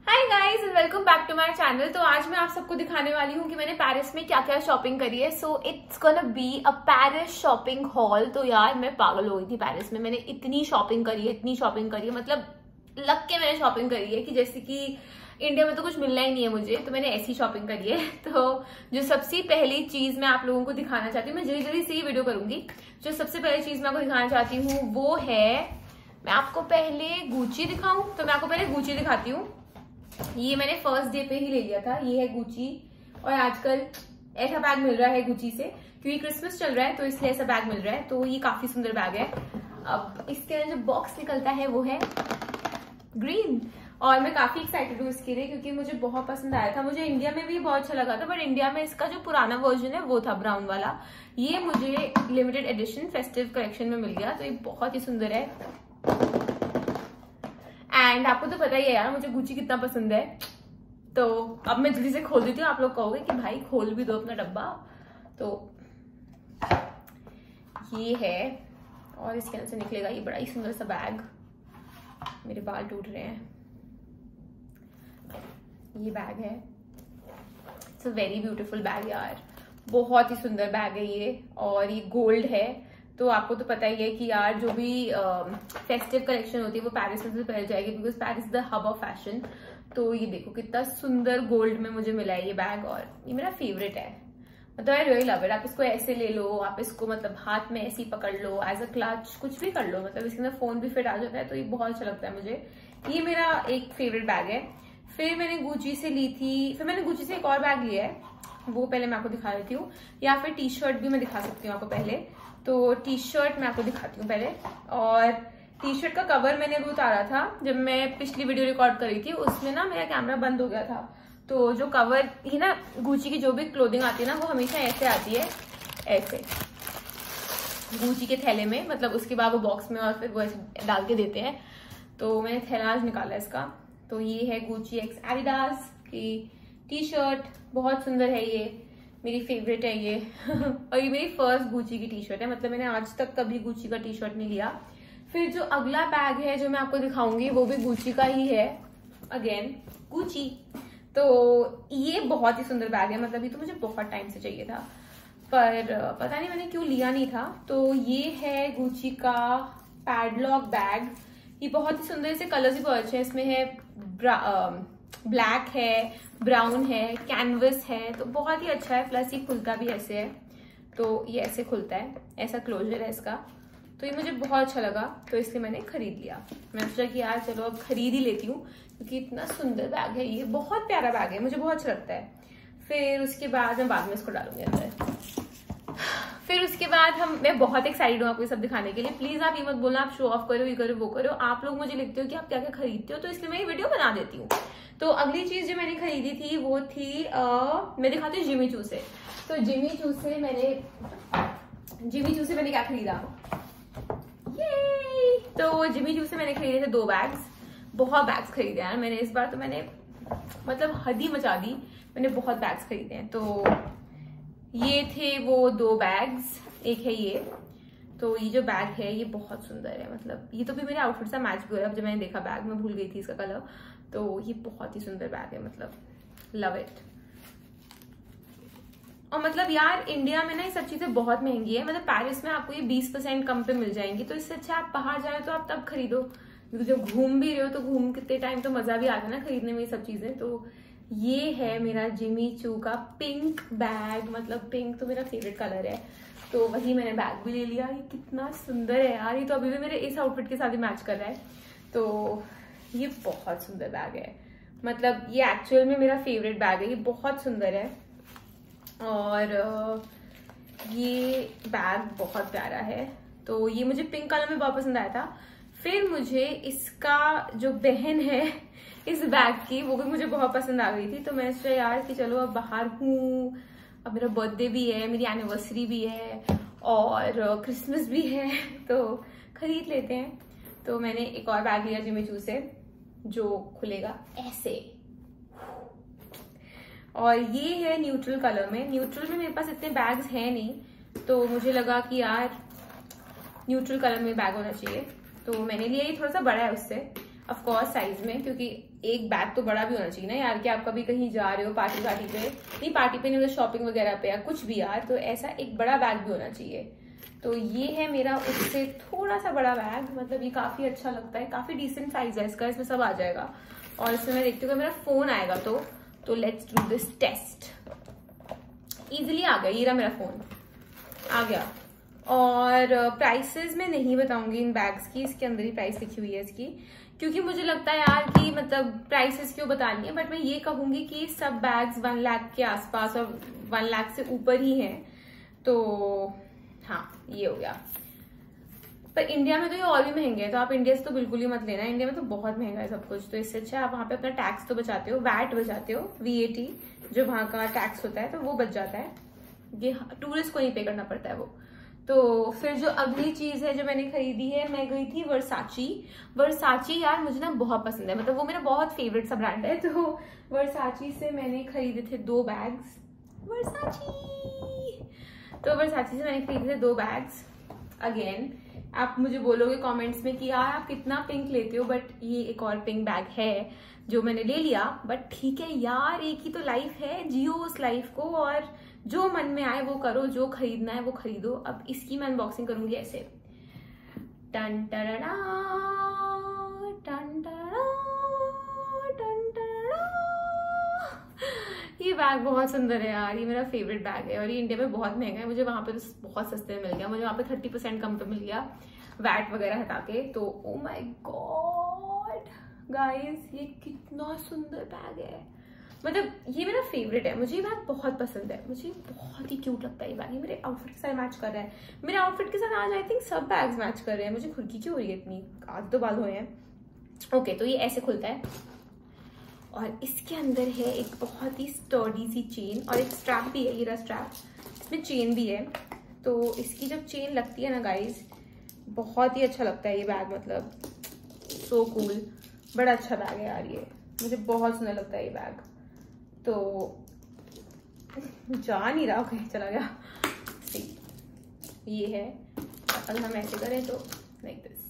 Hi guys and welcome back to my channel. तो आज मैं आप सबको दिखाने वाली हूँ कि मैंने पेरिस में क्या क्या शॉपिंग करी है। So it's gonna be a Paris shopping hall. तो यार मैं पागल हो गई थी पेरिस में, मैंने इतनी शॉपिंग करी है, मतलब लग के मैंने शॉपिंग करी है कि जैसे कि इंडिया में तो कुछ मिलना ही नहीं है मुझे, तो मैंने ऐसी शॉपिंग करी है। तो जो सबसे पहली चीज मैं आप लोगों को दिखाना चाहती हूँ, मैं जल्दी जल्दी से ही वीडियो करूंगी। जो सबसे पहली चीज मैं आपको दिखाना चाहती हूँ वो है, मैं आपको पहले गुची दिखाऊं तो मैं आपको पहले गुची दिखाती हूँ। ये मैंने फर्स्ट डे पे ही ले लिया था। ये है गुची, और आजकल ऐसा बैग मिल रहा है गुची से, क्योंकि क्रिसमस चल रहा है तो इसलिए ऐसा बैग मिल रहा है। तो ये काफी सुंदर बैग है। अब इसके अंदर जो बॉक्स निकलता है वो है ग्रीन, और मैं काफी एक्साइटेड हूँ इसके लिए क्योंकि मुझे बहुत पसंद आया था। मुझे इंडिया में भी बहुत अच्छा लगा था, बट इंडिया में इसका जो पुराना वर्जन है वो था ब्राउन वाला। ये मुझे लिमिटेड एडिशन फेस्टिव कलेक्शन में मिल गया, तो ये बहुत ही सुंदर है। एंड आपको तो पता ही है यार मुझे गुची कितना पसंद है। तो अब मैं जल्दी से खोल देती हूँ। आप लोग कहोगे कि भाई खोल भी दो अपना डब्बा। तो ये है, और इसके अंदर से निकलेगा ये बड़ा ही सुंदर सा बैग। मेरे बाल टूट रहे हैं। ये बैग है, it's a very beautiful bag यार, बहुत ही सुंदर बैग है ये, और ये गोल्ड है। तो आपको तो पता ही है कि यार जो भी फेस्टिव कलेक्शन होती है वो पेरिस में से पहले जाएगी, because Paris is the hub of fashion. तो ये देखो कितना सुंदर गोल्ड में मुझे मिला है ये बैग, और ये मेरा फेवरेट है। मतलब आई रियली लव इट। आप इसको ऐसे ले लो, आप इसको मतलब हाथ में ऐसे ही पकड़ लो, एज अ क्लच कुछ भी कर लो, मतलब इसके अंदर फोन भी फिट आ जाता है। तो ये बहुत अच्छा लगता है मुझे। ये मेरा एक फेवरेट बैग है। फिर मैंने गुची से ली थी, फिर मैंने गुची से एक और बैग लिया है, वो पहले मैं आपको दिखा देती हूँ, या फिर टी शर्ट भी मैं दिखा सकती हूँ आपको पहले। तो टी शर्ट मैं आपको दिखाती हूँ पहले। और टी शर्ट का कवर मैंने अभी उतारा था जब मैं पिछली वीडियो रिकॉर्ड कर रही थी, उसमें ना मेरा कैमरा बंद हो गया था। तो जो कवर ही ना, गुची की जो भी क्लोथिंग आती है ना वो हमेशा ऐसे आती है, ऐसे गुची के थैले में, मतलब उसके बाद वो बॉक्स में और फिर वो ऐसे डाल के देते हैं। तो मैंने थैला आज निकाला इसका। तो ये है गुची एक्स एडिडास की टी शर्ट, बहुत सुंदर है ये, मेरी फेवरेट है ये। और ये मेरी फर्स्ट गुची की टी शर्ट है, मतलब मैंने आज तक कभी गुची का टी शर्ट नहीं लिया। फिर जो अगला बैग है जो मैं आपको दिखाऊंगी वो भी गुची का ही है, अगेन गुची। तो ये बहुत ही सुंदर बैग है, मतलब ये तो मुझे बहुत टाइम से चाहिए था, पर पता नहीं मैंने क्यों लिया नहीं था। तो ये है गुची का पैडलॉक बैग। ये बहुत ही सुंदर, से कलर्स भी बहुत अच्छे हैं। इसमें है ब्लैक है, ब्राउन है, कैनवस है, तो बहुत ही अच्छा है। प्लस ये खुलता भी ऐसे है, तो ये ऐसे खुलता है, ऐसा क्लोजर है इसका। तो ये मुझे बहुत अच्छा लगा, तो इसलिए मैंने खरीद लिया। मैं सोचा कि यार चलो अब खरीद ही लेती हूँ, क्योंकि इतना सुंदर बैग है ये, बहुत प्यारा बैग है, मुझे बहुत अच्छा लगता है। फिर उसके बाद मैं बाद में इसको डालूंगी अंदर। फिर उसके बाद मैं बहुत एक्साइटेड हूँ आपको ये सब दिखाने के लिए। प्लीज आप ये मत बोलना आप शो ऑफ करो, ये करो वो करो। आप लोग मुझे लिखते हो कि आप क्या क्या खरीदते हो, तो इसलिए मैं ये वीडियो बना देती हूँ। तो अगली चीज जो मैंने खरीदी थी वो थी मैं दिखाती हूँ जिमी चू से। तो जिमी चू से मैंने क्या खरीदा, ये तो जिमी चू से मैंने खरीदे थे 2 बैग्स। बहुत बैग्स खरीदे यार मैंने इस बार, तो मैंने मतलब हद ही मचा दी, मैंने बहुत बैग्स खरीदे हैं। तो ये थे वो 2 बैग्स, एक है ये। तो ये जो बैग है ये बहुत सुंदर है, मतलब ये तो भी मेरे आउटफिट से मैच भी हो रहा है। जब मैंने देखा बैग मैं भूल गई थी इसका कलर। तो ये बहुत ही सुंदर बैग है, मतलब लव इट। और मतलब यार इंडिया में ना ये सब चीजें बहुत महंगी है, मतलब पेरिस में आपको ये 20% कम पे मिल जाएंगी। तो इससे अच्छा आप बाहर जाए तो आप तब खरीदो, क्योंकि जब घूम भी रहे हो तो घूम कितने टाइम तो मजा भी आता है ना खरीदने में ये सब चीजें। तो ये है मेरा जिमी चू का पिंक बैग, मतलब पिंक तो मेरा फेवरेट कलर है, तो वही मैंने बैग भी ले लिया। ये कितना सुंदर है यार, ये तो अभी भी मेरे इस आउटफिट के साथ ही मैच कर रहा है। तो ये बहुत सुंदर बैग है, मतलब ये एक्चुअल में मेरा फेवरेट बैग है, ये बहुत सुंदर है। और ये बैग बहुत प्यारा है। तो ये मुझे पिंक कलर में बहुत पसंद आया था। फिर मुझे इसका जो बहन है इस बैग की, वो भी मुझे बहुत पसंद आ गई थी। तो मैं सोचा यार कि चलो अब बाहर हूँ, अब मेरा बर्थडे भी है, मेरी एनिवर्सरी भी है, और क्रिसमस भी है, तो खरीद लेते हैं। तो मैंने एक और बैग लिया जिमी चू से, जो खुलेगा ऐसे, और ये है न्यूट्रल कलर में। न्यूट्रल में मेरे पास इतने बैग्स हैं नहीं, तो मुझे लगा कि यार न्यूट्रल कलर में बैग होना चाहिए, तो मैंने लिया। ये थोड़ा सा बड़ा है उससे, ऑफ कोर्स साइज में, क्योंकि एक बैग तो बड़ा भी होना चाहिए ना यार, कि आप कभी कहीं जा रहे हो पार्टी पे, नहीं पार्टी पे नहीं, शॉपिंग वगैरह पे या कुछ भी यार, तो ऐसा एक बड़ा बैग भी होना चाहिए। तो ये है मेरा उससे थोड़ा सा बड़ा बैग, मतलब ये काफी अच्छा लगता है, काफी डिसेंट साइज है इसका, इसमें सब आ जाएगा। और इसमें मैं देखती हूँ मेरा फोन आएगा तो let's do this test. Easily आ गया, ये रहा मेरा फोन आ गया। और प्राइसेस मैं नहीं बताऊंगी इन बैग्स की, इसके अंदर ही प्राइस लिखी हुई है इसकी, क्योंकि मुझे लगता है यार कि मतलब प्राइसेस क्यों बतानी है, बट मैं ये कहूंगी कि सब बैग्स 1 लाख के आसपास और 1 लाख से ऊपर ही हैं। तो हाँ, ये हो गया। पर इंडिया में तो ये और भी महंगे हैं, तो आप इंडिया से तो बिल्कुल ही मत लेना, इंडिया में तो बहुत महंगा है सब कुछ। तो इससे अच्छा आप वहां पे अपना टैक्स तो बचाते हो, वैट बचाते हो, VAT जो वहां का टैक्स होता है तो वो बच जाता है, ये टूरिस्ट को नहीं पे करना पड़ता है वो। तो फिर जो अगली चीज है जो मैंने खरीदी है, मैं गई थी वर्साची यार मुझे ना बहुत पसंद है, मतलब वो मेरा बहुत फेवरेट सा ब्रांड है। तो वर्साची से मैंने खरीदे थे 2 बैग्स, तो वर्साची से मैंने खरीदे थे 2 बैग्स। अगेन आप मुझे बोलोगे कमेंट्स में कि यार आप कितना पिंक लेते हो, बट ये एक और पिंक बैग है जो मैंने ले लिया, बट ठीक है यार, एक ही तो लाइफ है, जियो उस लाइफ को और जो मन में आए वो करो, जो खरीदना है वो खरीदो। अब इसकी मैं अनबॉक्सिंग करूंगी ऐसे, टन टरडा टन टरडा टन टरडा। ये बैग बहुत सुंदर है यार, ये मेरा फेवरेट बैग है, और ये इंडिया में बहुत महंगा है, मुझे वहां पे तो बहुत सस्ते में मिल गया, मुझे वहां पे 30% कम पे मिल गया वैट वगैरह हटा के। तो ओ माय गॉड गाइस, ये कितना सुंदर बैग है, मतलब ये मेरा फेवरेट है, मुझे ये बैग बहुत पसंद है, मुझे बहुत ही क्यूट लगता है ये बैग, ये मेरे आउटफिट के साथ मैच कर रहा है, मेरे आउटफिट के साथ आज आई थिंक सब बैग्स मैच कर रहे हैं, मुझे खुरकी क्यों हो रही है इतनी, आज तो बाल हुए हैं। ओके, तो ये ऐसे खुलता है और इसके अंदर है एक बहुत ही स्टर्डी सी चेन और एक स्ट्रैप भी है, ये रहा स्ट्रैप, इसमें चेन भी है। तो इसकी जब चेन लगती है ना गाइज, बहुत ही अच्छा लगता है ये बैग, मतलब सो कूल, बड़ा अच्छा बैग है यार ये, मुझे बहुत सुंदर लगता है ये बैग। तो जा नहीं रहा, कहीं चला गया। सी ये है, अगर हम ऐसे करें तो लाइक दिस।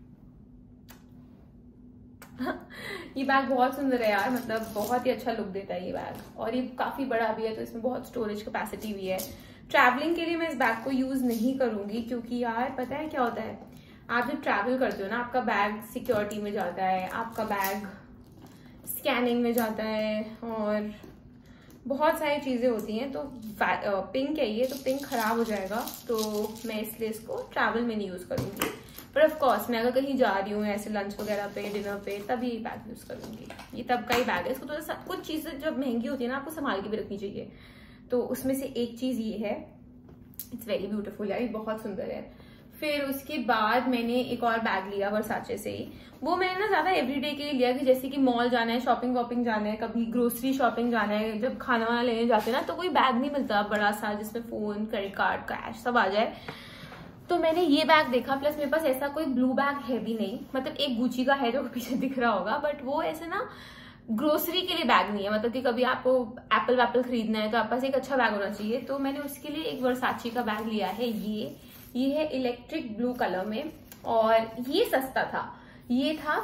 ये बैग बहुत सुंदर है यार, मतलब बहुत ही अच्छा लुक देता है ये बैग, और ये काफी बड़ा भी है, तो इसमें बहुत स्टोरेज कैपेसिटी भी है। ट्रैवलिंग के लिए मैं इस बैग को यूज नहीं करूंगी, क्योंकि यार पता है क्या होता है, आप जब ट्रैवल करते हो ना, आपका बैग सिक्योरिटी में जाता है, आपका बैग स्कैनिंग में जाता है, और बहुत सारी चीजें होती हैं। तो पिंक है ये, तो पिंक खराब हो जाएगा, तो मैं इसलिए इसको ट्रैवल में नहीं यूज करूंगी। पर ऑफ कोर्स मैं अगर कहीं जा रही हूँ ऐसे लंच वगैरह पे, डिनर पे, तब ये बैग यूज करूंगी, ये तब का ही बैग है। इसको तो कुछ चीजें जब महंगी होती है ना, आपको संभाल के भी रखनी चाहिए, तो उसमें से एक चीज ये है, इट्स वेरी ब्यूटीफुल यार, ये बहुत सुंदर है। फिर उसके बाद मैंने एक और बैग लिया वर्साचे से ही, वो मैंने ना ज्यादा एवरीडे के लिए लिया, कि जैसे कि मॉल जाना है, शॉपिंग वॉपिंग जाना है, कभी ग्रोसरी शॉपिंग जाना है, जब खाना वाना लेने जाते हैं ना, तो कोई बैग नहीं मिलता बड़ा सा जिसमें फोन, क्रेडिट कार्ड, कैश सब आ जाए। तो मैंने ये बैग देखा, प्लस मेरे पास ऐसा कोई ब्लू बैग है भी नहीं, मतलब एक गुची का है जो पीछे दिख रहा होगा, बट वो ऐसे ना ग्रोसरी के लिए बैग नहीं है, मतलब कि कभी आपको एप्पल वैप्पल खरीदना है तो आपके पास एक अच्छा बैग होना चाहिए। तो मैंने उसके लिए एक वर्साची का बैग लिया है, ये है इलेक्ट्रिक ब्लू कलर में, और ये सस्ता था, ये था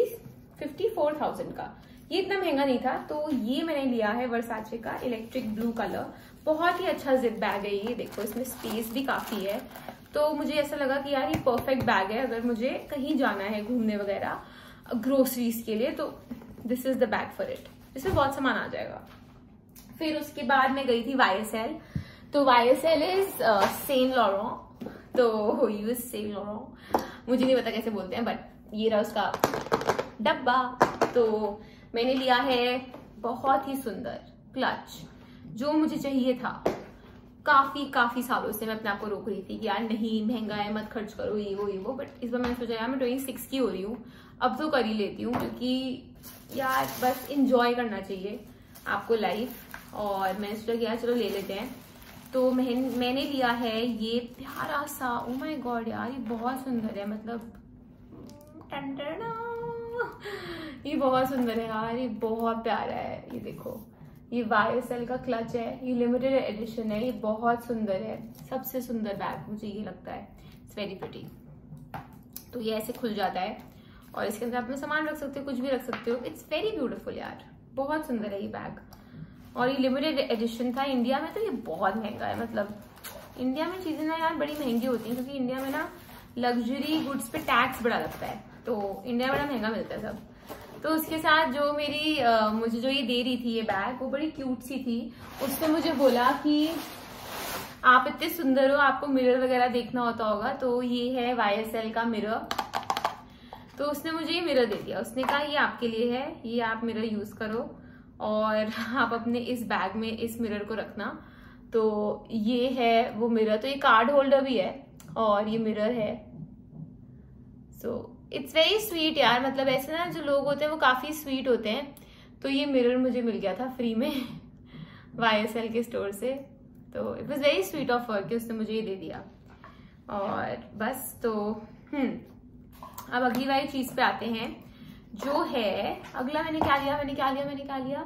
54,000 का, ये इतना महंगा नहीं था। तो ये मैंने लिया है वर्साचे का इलेक्ट्रिक ब्लू कलर, बहुत ही अच्छा जिप बैग है ये, देखो इसमें स्पेस भी काफी है। तो मुझे ऐसा लगा कि यार ये परफेक्ट बैग है अगर मुझे कहीं जाना है घूमने वगैरह, ग्रोसरीज के लिए, तो this is the bag for it, इसमें बहुत सामान आ जाएगा। फिर उसके बाद मैं गई थी YSL, तो YSL इज सेंट लॉरेंट, तो यूज सेंट लॉरेंट, मुझे नहीं पता कैसे बोलते हैं, बट ये रहा उसका डब्बा। तो मैंने लिया है बहुत ही सुंदर क्लच, जो मुझे चाहिए था, काफी सालों से मैं अपने आप को रोक रही थी कि यार नहीं महंगा है, मत खर्च करो, ये वो, बट इस बार मैंने सोचा यार मैं 26 की हो रही हूँ, अब तो कर ही लेती हूँ, क्योंकि यार बस इंजॉय करना चाहिए आपको लाइफ, और मैंने सोचा कि यार चलो ले लेते हैं। तो मैंने लिया है ये प्यारा सा, ओ माय गॉड यार ये बहुत सुंदर है, मतलब ये बहुत सुंदर है यार, ये बहुत प्यारा है, ये देखो ये YSL का क्लच है, ये लिमिटेड एडिशन है, ये बहुत सुंदर है, सबसे सुंदर बैग मुझे ये लगता है, इट्स वेरी प्रिटी। तो ये ऐसे खुल जाता है, और इसके अंदर आप अपना सामान रख सकते हो, कुछ भी रख सकते हो। इट्स वेरी ब्यूटीफुल यार, बहुत सुंदर है ये बैग। और ये लिमिटेड एडिशन था। इंडिया में तो ये बहुत महंगा है, मतलब इंडिया में चीजें ना यार बड़ी महंगी होती हैं, क्योंकि इंडिया में ना लग्जरी गुड्स पे टैक्स बड़ा लगता है, तो इंडिया में बड़ा महंगा मिलता है सब। तो उसके साथ जो मेरी मुझे जो ये दे रही थी ये बैग, वो बड़ी क्यूट सी थी। उसने मुझे बोला कि आप इतने सुंदर हो, आपको मिरर वगैरह देखना होता होगा, तो ये है YSL का मिरर। तो उसने मुझे ये मिरर दे दिया। उसने कहा ये आपके लिए है, ये आप मिरर यूज करो और आप अपने इस बैग में इस मिरर को रखना। तो ये है वो मिरर। तो ये कार्ड होल्डर भी है और ये मिरर है। सो इट्स वेरी स्वीट यार, मतलब ऐसे ना जो लोग होते हैं वो काफी स्वीट होते हैं। तो ये मिरर मुझे मिल गया था फ्री में YSL के स्टोर से। तो it was very sweet of her कि उसने मुझे ये दे दिया। और बस तो अब अगली वाली चीज पे आते हैं, जो है अगला मैंने क्या लिया।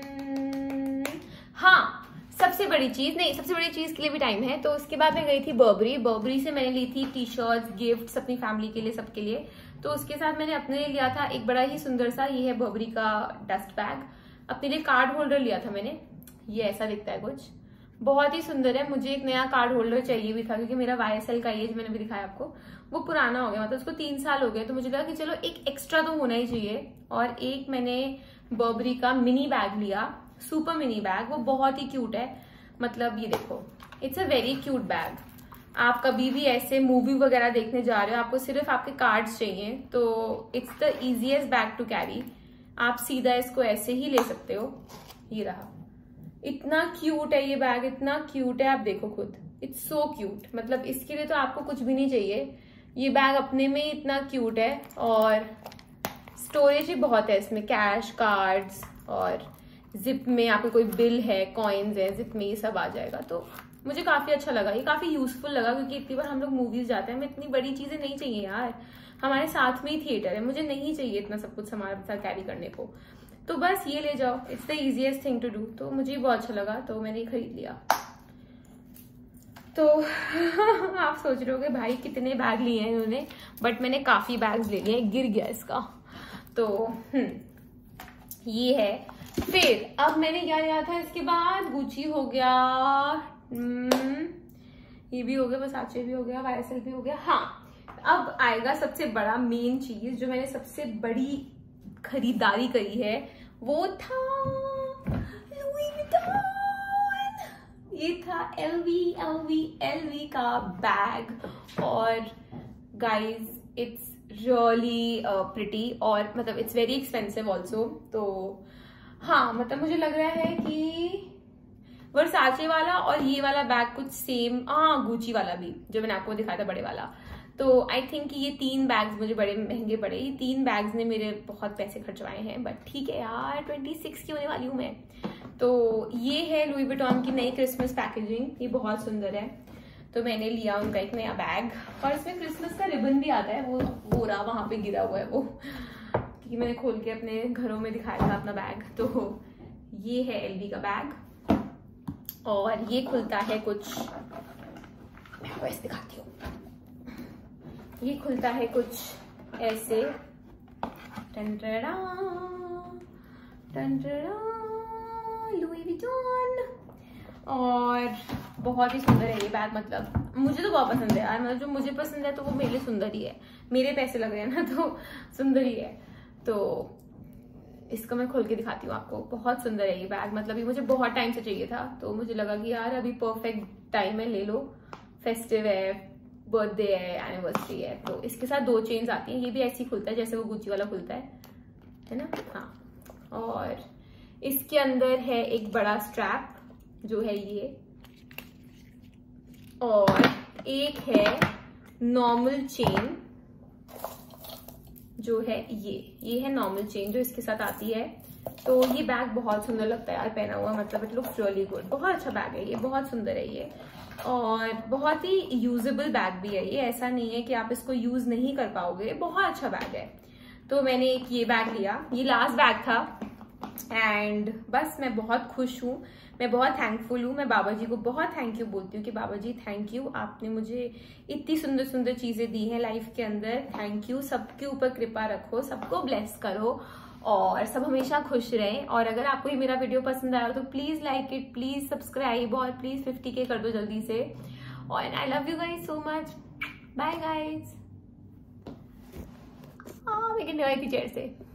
हाँ, सबसे बड़ी चीज के लिए भी टाइम है। तो उसके बाद मैं गई थी बर्बरी से मैंने ली थी टी-शर्ट्स, गिफ्ट्स अपनी फैमिली के लिए, सबके लिए। तो उसके साथ मैंने अपने लिए लिया था एक बड़ा ही सुंदर सा, ये है बर्बरी का डस्ट बैग। अपने लिए कार्ड होल्डर लिया था मैंने, ये ऐसा दिखता है कुछ, बहुत ही सुंदर है। मुझे एक नया कार्ड होल्डर चाहिए भी था, क्योंकि मेरा YSL का ये जो मैंने भी दिखाया आपको, वो पुराना हो गया, मतलब उसको 3 साल हो गए। तो मुझे लगा कि चलो एक एक्स्ट्रा तो होना ही चाहिए। और एक मैंने बर्बरी का मिनी बैग लिया, सुपर मिनी बैग। वो बहुत ही क्यूट है, मतलब ये देखो, it's a very cute bag. आप कभी भी ऐसे मूवी वगैरह देखने जा रहे हो, आपको सिर्फ आपके कार्ड्स चाहिए, तो it's the easiest bag to carry. आप सीधा इसको ऐसे ही ले सकते हो। ये रहा, इतना क्यूट है ये बैग, इतना क्यूट है, आप देखो खुद, इट्स सो क्यूट। मतलब इसके लिए तो आपको कुछ भी नहीं चाहिए, ये बैग अपने में ही इतना क्यूट है। और स्टोरेज ही बहुत है इसमें, कैश, कार्ड्स, और जिप में आपको कोई बिल है, कॉइन्स है, जिप में ये सब आ जाएगा। तो मुझे काफी अच्छा लगा, ये काफी यूजफुल लगा, क्योंकि इतनी बार हम लोग मूवीज जाते हैं, हमें इतनी बड़ी चीजें नहीं चाहिए यार, हमारे साथ में ही थिएटर है, मुझे नहीं चाहिए इतना सब कुछ हमारे साथ कैरी करने को। तो बस ये ले जाओ, it's the easiest thing to do. तो मुझे बहुत अच्छा लगा, तो मैंने खरीद लिया। तो आप सोच रहे होगे भाई कितने बैग लिए हैं इन्होंने, बट मैंने काफी बैग्स ले लिए, गिर गया इसका। तो ये है। फिर अब मैंने क्या लिया था इसके बाद, गुची हो गया, ये भी हो गया, वर्साचे भी हो गया, YSL भी हो गया। हाँ, अब आएगा सबसे बड़ा मेन चीज, जो मैंने सबसे बड़ी खरीदारी करी है, वो था लुई विटॉन। ये था LV का बैग। और गाइज इट्स रियली प्रिटी, और मतलब इट्स वेरी एक्सपेंसिव ऑल्सो। तो हाँ, मतलब मुझे लग रहा है कि वर्साचे वाला और ये वाला बैग कुछ सेम, हाँ गुची वाला भी जो मैंने आपको दिखाया था बड़े वाला। तो आई थिंक ये 3 बैग्स मुझे बड़े महंगे पड़े। ये 3 बैग्स ने मेरे बहुत पैसे खर्चवाए हैं, बट ठीक है यार, 26 की होने वाली हूँ मैं। तो ये है लुई विटॉन की नई क्रिसमस पैकेजिंग, ये बहुत सुंदर है। तो मैंने लिया उनका एक नया बैग, और इसमें क्रिसमस का रिबन भी आता है, वो रहा वहां पे गिरा हुआ है वो, क्योंकि मैंने खोल के अपने घरों में दिखाया था अपना बैग। तो ये है LV का बैग, और ये खुलता है कुछ, मैं आपको ऐसे दिखाती हूँ, ये खुलता है कुछ ऐसे, टंटड़ा लुई विटॉन। और बहुत ही सुंदर है ये बैग, मतलब मुझे तो बहुत पसंद है यार, मतलब जो मुझे पसंद है तो वो मेरे लिए सुंदर ही है, मेरे पैसे लग रहे हैं ना, तो सुंदर ही है। तो इसको मैं खोल के दिखाती हूँ आपको, बहुत सुंदर है ये बैग, मतलब ये मुझे बहुत टाइम से चाहिए था। तो मुझे लगा कि यार अभी परफेक्ट टाइम है, ले लो, फेस्टिव है, बर्थडे है, एनिवर्सरी है। तो इसके साथ 2 चेन्स आती हैं, ये भी ऐसे ही खुलता है जैसे वो गुची वाला खुलता है ना। हाँ, और इसके अंदर है एक बड़ा स्ट्रैप जो है ये, और एक है नॉर्मल चेन जो है ये है नॉर्मल चेन जो इसके साथ आती है। तो ये बैग बहुत सुंदर लगता है यार पहना हुआ, मतलब इट लुक्स रियली गुड, बहुत अच्छा बैग है ये, बहुत सुंदर है ये, और बहुत ही यूजेबल बैग भी है ये, ऐसा नहीं है कि आप इसको यूज नहीं कर पाओगे, बहुत अच्छा बैग है। तो मैंने एक ये बैग लिया, ये लास्ट बैग था एंड बस मैं बहुत खुश हूँ, मैं बहुत थैंकफुल हूँ। मैं बाबा जी को बहुत थैंक यू बोलती हूँ कि बाबा जी थैंक यू, आपने मुझे इतनी सुंदर सुंदर चीजें दी हैं लाइफ के अंदर। थैंक यू, सबके ऊपर कृपा रखो, सबको ब्लेस करो और सब हमेशा खुश रहें। और अगर आपको ये मेरा वीडियो पसंद आया तो please like it, please subscribe और प्लीज 50K कर दो जल्दी से। और I love you guys so much. Bye guys. मैं गिरने वाली थी चेयर से।